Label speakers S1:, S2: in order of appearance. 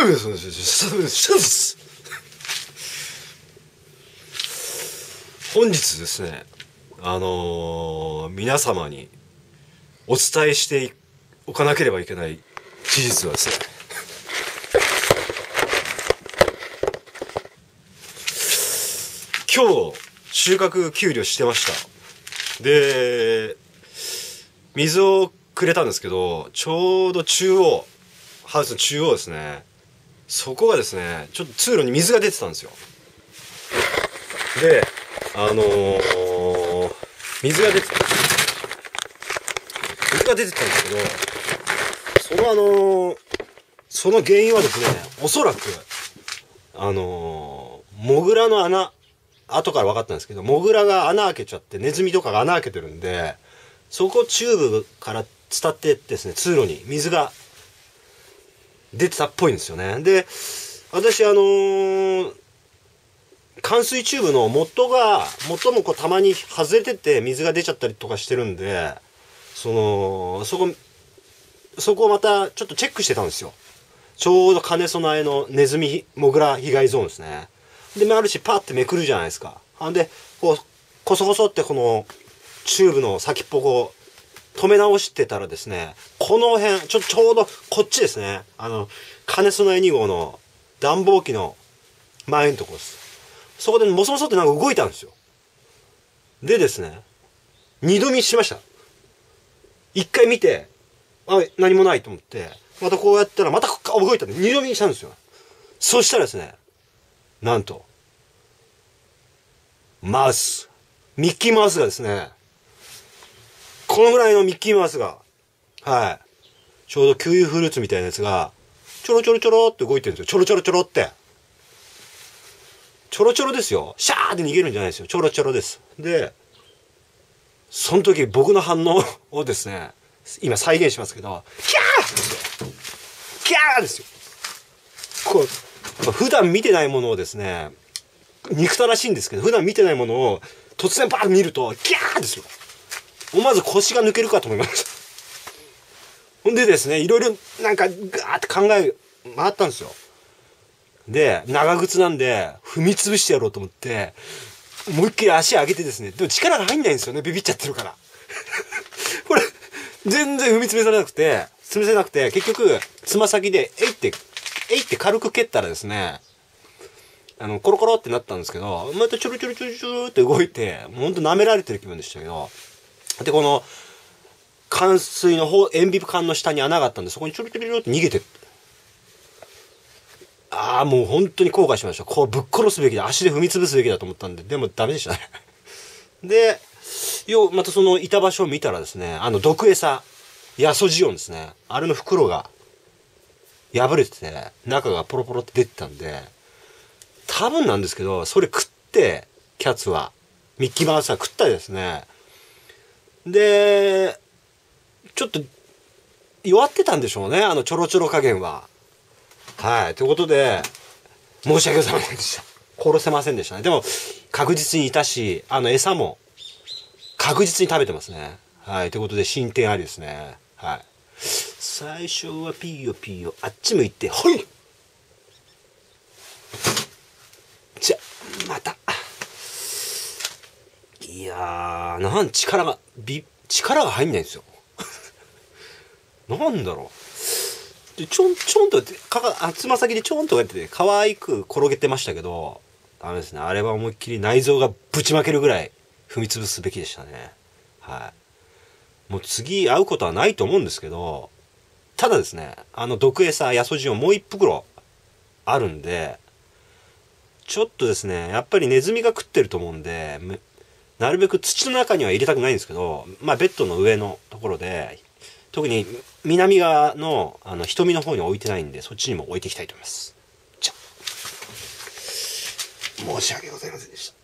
S1: 本日ですね、皆様にお伝えしておかなければいけない事実はですね、今日収穫給料してました。で、水をくれたんですけど、ちょうどハウスの中央ですね、そこがですね、ちょっと通路に水が出てたんですよ。で、水が出てたんですけど、その原因はですね、おそらく、モグラの穴、後から分かったんですけど、モグラが穴開けちゃって、ネズミとかが穴開けてるんで、そこチューブから伝ってですね、通路に水が出てたっぽいんですよね。で、私冠水チューブの元もこうたまに外れてて水が出ちゃったりとかしてるんで、そこをまたちょっとチェックしてたんですよ。ちょうど兼ね備えのネズミモグラ被害ゾーンですね。で、あるしパーってめくるじゃないですか。で、こう、コソコソってこのチューブの先っぽを止め直してたらですね、この辺、ちょうどこっちですね。兼ね備え2号の暖房機の前のところです。そこでモソモソってなんか動いたんですよ。でですね、二度見しました。一回見て、何もないと思って、またこうやったらまた動いたんで二度見したんですよ。そしたらですね、なんと、ミッキーマウスがですね、このぐらいのミッキーマウスが、はい、ちょうどキウイフルーツみたいなやつが、ちょろちょろちょろって動いてるんですよ。ちょろちょろちょろって。ちょろちょろですよ。シャーって逃げるんじゃないですよ。ちょろちょろです。で、その時僕の反応をですね、今再現しますけど、キャーですよ。キャーですよ。普段見てないものをですね、憎たらしいんですけど、普段見てないものを突然バーッと見ると、キャーですよ。思わず腰が抜けるかと思いました。ほんでですね、いろいろなんかガーって考え回ったんですよ。で、長靴なんで踏み潰してやろうと思って、思いっきり足上げてですね、でも力が入んないんですよね、ビビっちゃってるから。これ、全然踏み潰せなくて、結局、つま先で、えいって軽く蹴ったらですね、コロコロってなったんですけど、またちょろちょろちょろちょろって動いて、もうほんと舐められてる気分でしたけど、で、この、冠水の塩ビ管の下に穴があったんで、そこにちょろちょろちょろって逃げてって。もう本当に後悔しました。こうぶっ殺すべきだ。足で踏み潰すべきだと思ったんで、でもダメでしたね。で、またそのいた場所を見たらですね、毒餌、ヤソジオンですね。あれの袋が破れてて、中がポロポロって出てたんで、多分なんですけど、それ食って、キャッツは、ミッキーマウスは食ったりですね。で、ちょっと、弱ってたんでしょうね、ちょろちょろ加減は。はい。ということで、申し訳ございませんでした。殺せませんでしたね。でも、確実にいたし、餌も、確実に食べてますね。はい。ということで、進展ありですね。はい。最初はピーヨピーヨ、あっち向いて、ほい！じゃ、また。いやー、力が入んないんですよ。なんだろう。でちょんとやって、つま先でちょんとやってて、可愛く転げてましたけど、ダメですね。あれは思いっきり内臓がぶちまけるぐらい踏み潰すべきでしたね。はい。もう次会うことはないと思うんですけど、ただですね、毒餌、ヤソジオンもう一袋あるんで、ちょっとですね、やっぱりネズミが食ってると思うんで、なるべく土の中には入れたくないんですけど、まあベッドの上のところで、特に南側の瞳の方に置いてないんで、そっちにも置いていきたいと思います。じゃあ、申し訳ございませんでした。